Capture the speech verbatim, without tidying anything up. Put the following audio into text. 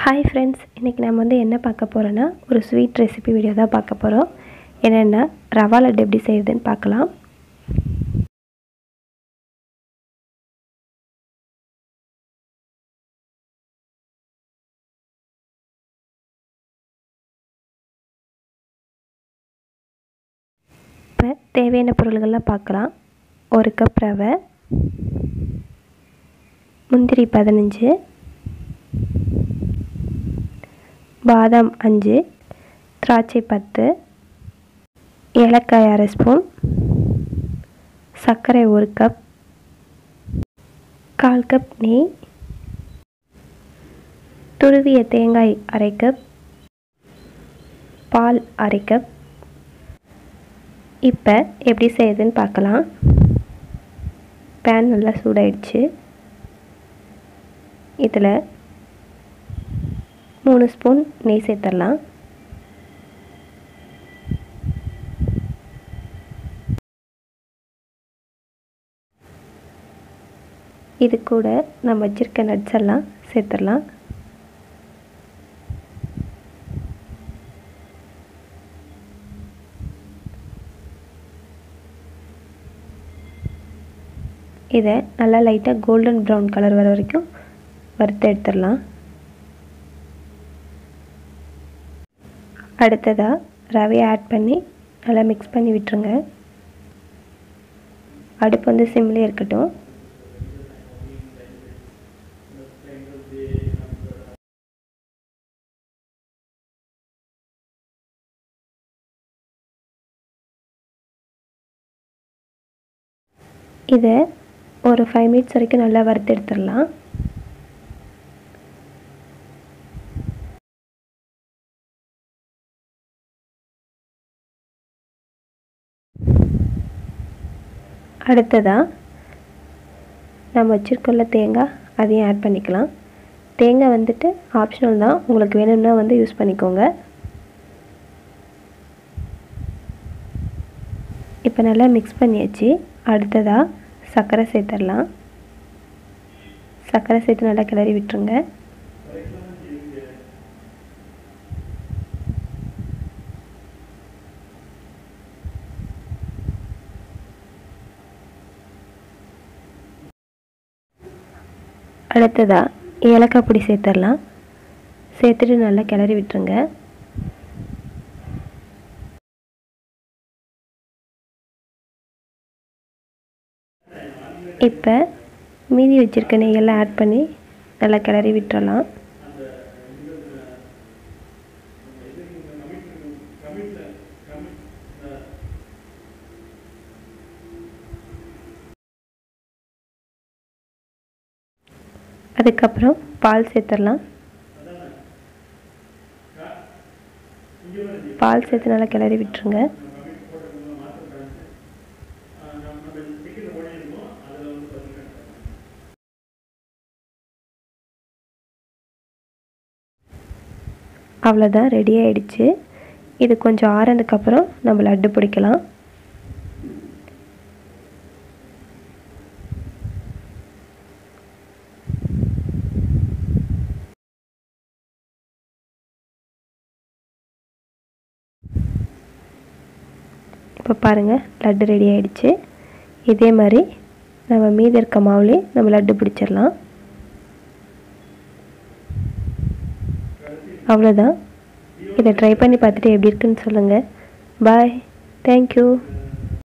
Hi friends, இன்றைக்கி நம்ம வந்து என்ன பார்க்க போகிறோன்னா ஒரு ஸ்வீட் ரெசிபி வீடியோ தான் பார்க்க போகிறோம். என்னென்னா ரவா லட்டு எப்படி செய்யுதுன்னு பார்க்கலாம். இப்போ தேவையான பொருள்கள்லாம் பார்க்கலாம். ஒரு கப் ரவை, முந்திரி பதினஞ்சு, பாதாம் அஞ்சு, திராட்சை பத்து, ஏலக்காய் அரை ஸ்பூன், சர்க்கரை ஒரு கப், கால் கப் நெய், துருவிய தேங்காய் அரை கப், பால் அரை கப். இப்போ எப்படி செய்யுதுன்னு பார்க்கலாம். பேன் நல்லா சூடாயிடுச்சு. இதில் மூணு ஸ்பூன் நெய் சேர்த்துடலாம். இது கூட நம்ம வச்சுருக்க நட்ஸ் எல்லாம் சேர்த்துடலாம். இதை நல்லா லைட்டாக கோல்டன் ப்ரௌன் கலர் வர வரைக்கும் வறுத்து எடுத்துடலாம். அடுத்ததாக ரவையை ஆட் பண்ணி நல்லா மிக்ஸ் பண்ணி விட்டுருங்க. அடுப்பு வந்து சிம்லேயே இருக்கட்டும். இதை ஒரு ஃபைவ் மினிட்ஸ் வரைக்கும் நல்லா வறுத்து எடுத்துடலாம். அடுத்ததாக நம்ம வச்சுருக்கோம்ல தேங்காய், அதையும் ஆட் பண்ணிக்கலாம். தேங்காய் வந்துட்டு ஆப்ஷனல் தான், உங்களுக்கு வேணும்னா வந்து யூஸ் பண்ணிக்கோங்க. இப்போ நல்லா மிக்ஸ் பண்ணியாச்சு. அடுத்ததாக சர்க்கரை சேர்த்துடலாம். சர்க்கரை சேர்த்து நல்லா கிளறி விட்டுருங்க. அடுத்ததாக ஏலக்காய் பொடி சேர்த்துடலாம். சேர்த்துட்டு நல்லா கிளறி விட்டுருங்க. இப்போ மீதி வச்சுருக்க நெய்யெல்லாம் ஆட் பண்ணி நல்லா கிளறி விட்டுறலாம். அதுக்கப்புறம் பால் சேர்த்துடலாம். பால் சேர்த்து நல்லா கிளறி விட்டுருங்க. அவ்வளோதான், ரெடி ஆகிடுச்சு. இது கொஞ்சம் ஆறுனதுக்கப்புறம் நம்ம லட்டு பிடிக்கலாம். இப்போ பாருங்கள், லட்டு ரெடி ஆகிடுச்சு. இதே மாதிரி நம்ம மீதி இருக்க மாவுலேயே நம்ம லட்டு பிடிச்சிடலாம். அவ்வளோதான். இதை ட்ரை பண்ணி பார்த்துட்டு எப்படி இருக்குன்னு சொல்லுங்கள். Bye, thank you.